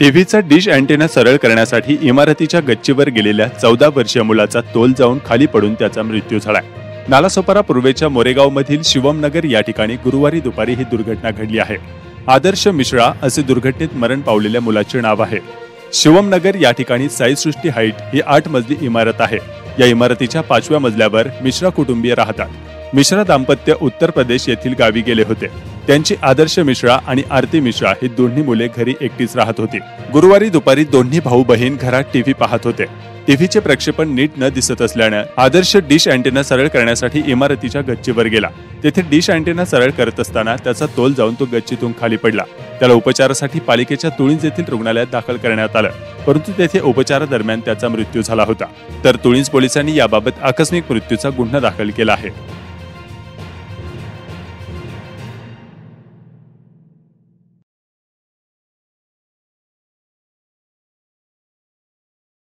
टीव्हीचा dish antenna सरळ करण्यासाठी इमारतीच्या गच्चीवर गेलेल्या 14 वर्षीय मुलाचा तोल जाऊन खाली पडून त्याचा मृत्यू झालाय। नालासोपारा पूर्वेच्या मोरेगाव मधील वमनगर या ठिकाणी गुरुवारी दुपारी ही दुर्घटना घडली आहे। आदर्श मिश्रा असे दुर्घटनेत मरण पावलेल्या मुलाचे नाव आहे। वमनगर या ठिकाणी साई सृष्टी हाईट ही 8 मजली इमारत आहे। या इमारतीच्या 5व्या मजल्यावर मिश्रा कुटुंबीय राहतात। मिश्रा दाम्पत्य उत्तर प्रदेश येथील गावी गेले होते। त्यांची आदर्श मिश्रा आणि आरती मिश्रा ही दोन्ही मुले घरी एकटीच राहत होती। गुरुवारी दुपारी दोन्ही भाऊ बहीण घरात टीव्ही पाहत होते। टीव्हीचे प्रक्षेपण नीट न दिसत असल्याने आदर्श डिश अँटेना सरळ करण्यासाठी इमारतीच्या गच्चीवर गेला। तेथे डिश अँटेना सरळ करत असताना त्याचा तोल जाऊन तो गच्चीतून खाली पडला। त्याला उपचारासाठी पालिकेच्या तुळींज येथील रुग्णालयात दाखल करण्यात आलं, परंतु तेथे उपचारादरम्यान त्याचा मृत्यू झाला होता। तर तुळींज पोलिसांनी याबाबत आकस्मिक मृत्यूचा गुन्हा दाखल केला आहे।